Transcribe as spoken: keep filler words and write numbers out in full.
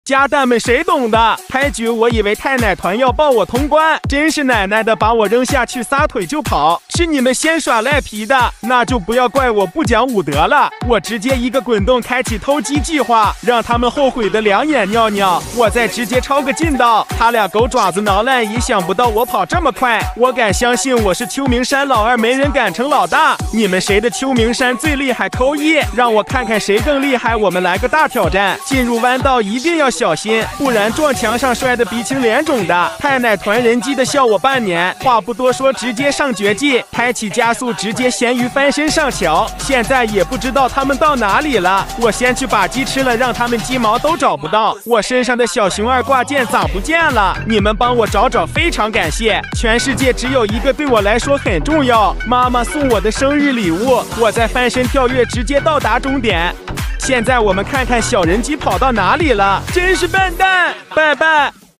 家蛋们谁懂的？开局我以为太奶团要抱我通关，真是奶奶的把我扔下去撒腿就跑，是你们先耍赖皮的，那就不要怪我不讲武德了。我直接一个滚动开启偷鸡计划，让他们后悔的两眼尿尿，我再直接超个近道，他俩狗爪子挠烂，也想不到我跑这么快。我敢相信我是秋名山老二，没人敢成老大。你们谁的秋名山最厉害？扣一，让我看看谁更厉害。我们来个大挑战，进入弯道一定要小心，不然撞墙上摔得鼻青脸肿的。太奶团人机的笑我半年，话不多说，直接上绝技，开启加速，直接咸鱼翻身上桥。现在也不知道他们到哪里了，我先去把鸡吃了，让他们鸡毛都找不到。我身上的小熊二挂件咋不见了？你们帮我找找，非常感谢。全世界只有一个对我来说很重要，妈妈送我的生日礼物。我在翻身跳跃，直接到达终点。现在我们看看小人机跑到哪里了，真是笨蛋！拜拜。